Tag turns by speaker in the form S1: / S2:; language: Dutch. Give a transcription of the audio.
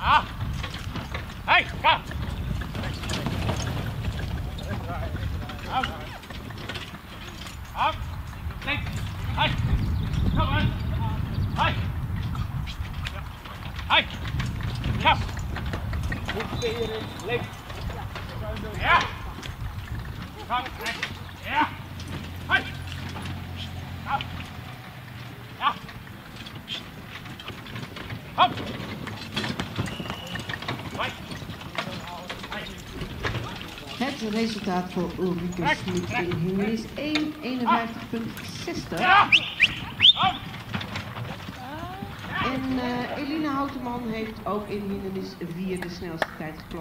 S1: Ja. Hey, kom. Op. Op. Links. Hey. Kom maar. Hey. Hey. Kom. Links. Ja. Kom. Ja. Hey. Kom. Ja. Kom.
S2: Het resultaat voor Ulrike Smit in hindernis 1:51.60. En Elina Houteman heeft ook in hindernis 4 de snelste tijd geklopt.